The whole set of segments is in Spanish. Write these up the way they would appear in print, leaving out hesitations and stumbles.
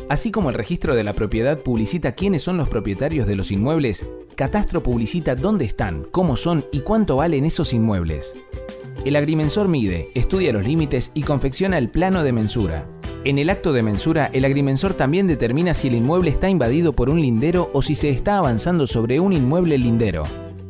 Así como el registro de la propiedad publicita quiénes son los propietarios de los inmuebles, Catastro publicita dónde están, cómo son y cuánto valen esos inmuebles. El agrimensor mide, estudia los límites y confecciona el plano de mensura. En el acto de mensura, el agrimensor también determina si el inmueble está invadido por un lindero o si se está avanzando sobre un inmueble lindero.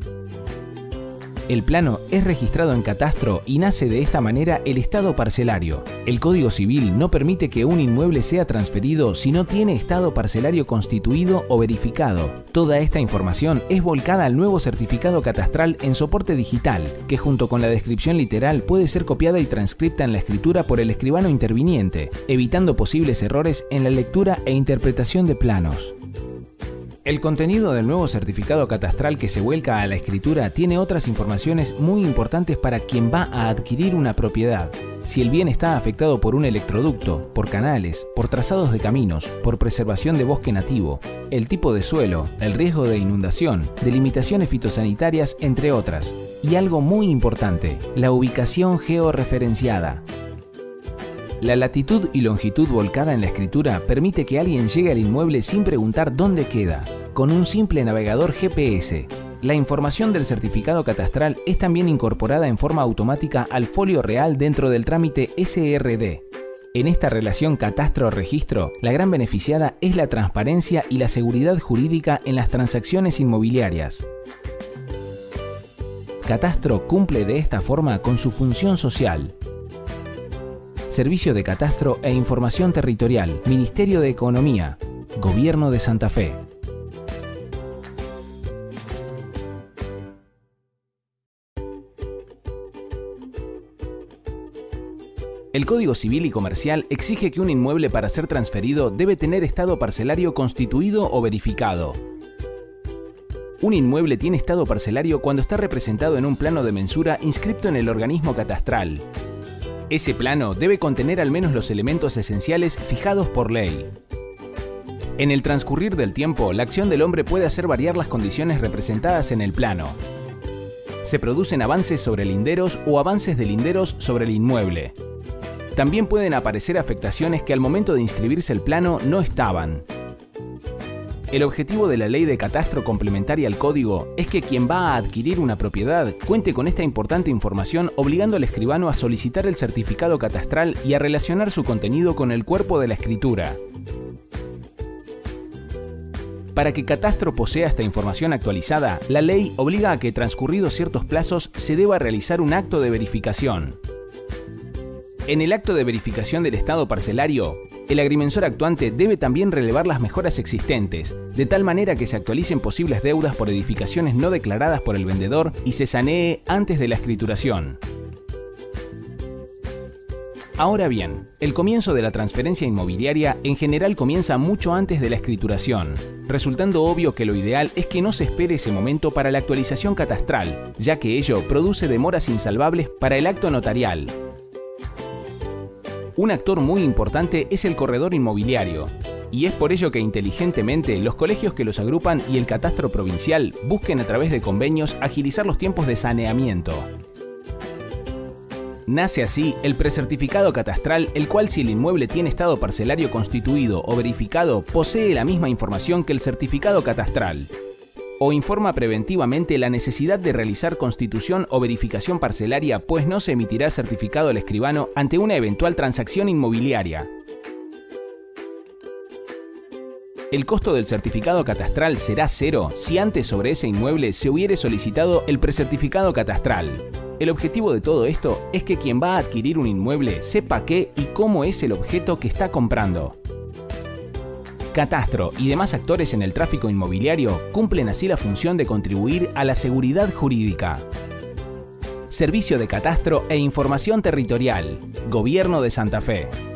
El plano es registrado en Catastro y nace de esta manera el estado parcelario. El Código Civil no permite que un inmueble sea transferido si no tiene estado parcelario constituido o verificado. Toda esta información es volcada al nuevo certificado catastral en soporte digital, que junto con la descripción literal puede ser copiada y transcripta en la escritura por el escribano interviniente, evitando posibles errores en la lectura e interpretación de planos. El contenido del nuevo certificado catastral que se vuelca a la escritura tiene otras informaciones muy importantes para quien va a adquirir una propiedad. Si el bien está afectado por un electroducto, por canales, por trazados de caminos, por preservación de bosque nativo, el tipo de suelo, el riesgo de inundación, delimitaciones fitosanitarias, entre otras. Y algo muy importante, la ubicación georreferenciada. La latitud y longitud volcada en la escritura permite que alguien llegue al inmueble sin preguntar dónde queda, con un simple navegador GPS. La información del certificado catastral es también incorporada en forma automática al folio real dentro del trámite SRD. En esta relación catastro-registro, la gran beneficiada es la transparencia y la seguridad jurídica en las transacciones inmobiliarias. Catastro cumple de esta forma con su función social. Servicio de Catastro e Información Territorial, Ministerio de Economía, Gobierno de Santa Fe. El Código Civil y Comercial exige que un inmueble para ser transferido debe tener estado parcelario constituido o verificado. Un inmueble tiene estado parcelario cuando está representado en un plano de mensura inscripto en el organismo catastral. Ese plano debe contener al menos los elementos esenciales fijados por ley. En el transcurrir del tiempo, la acción del hombre puede hacer variar las condiciones representadas en el plano. Se producen avances sobre linderos o avances de linderos sobre el inmueble. También pueden aparecer afectaciones que al momento de inscribirse el plano no estaban. El objetivo de la ley de catastro complementaria al código es que quien va a adquirir una propiedad cuente con esta importante información, obligando al escribano a solicitar el certificado catastral y a relacionar su contenido con el cuerpo de la escritura. Para que Catastro posea esta información actualizada, la ley obliga a que transcurridos ciertos plazos se deba realizar un acto de verificación. En el acto de verificación del estado parcelario, el agrimensor actuante debe también relevar las mejoras existentes, de tal manera que se actualicen posibles deudas por edificaciones no declaradas por el vendedor y se sanee antes de la escrituración. Ahora bien, el comienzo de la transferencia inmobiliaria en general comienza mucho antes de la escrituración, resultando obvio que lo ideal es que no se espere ese momento para la actualización catastral, ya que ello produce demoras insalvables para el acto notarial. Un actor muy importante es el corredor inmobiliario, y es por ello que inteligentemente los colegios que los agrupan y el catastro provincial busquen a través de convenios agilizar los tiempos de saneamiento. Nace así el precertificado catastral, el cual, si el inmueble tiene estado parcelario constituido o verificado, posee la misma información que el certificado catastral, o informa preventivamente la necesidad de realizar constitución o verificación parcelaria, pues no se emitirá certificado al escribano ante una eventual transacción inmobiliaria. El costo del certificado catastral será cero si antes sobre ese inmueble se hubiere solicitado el precertificado catastral. El objetivo de todo esto es que quien va a adquirir un inmueble sepa qué y cómo es el objeto que está comprando. Catastro y demás actores en el tráfico inmobiliario cumplen así la función de contribuir a la seguridad jurídica. Servicio de Catastro e Información Territorial, Gobierno de Santa Fe.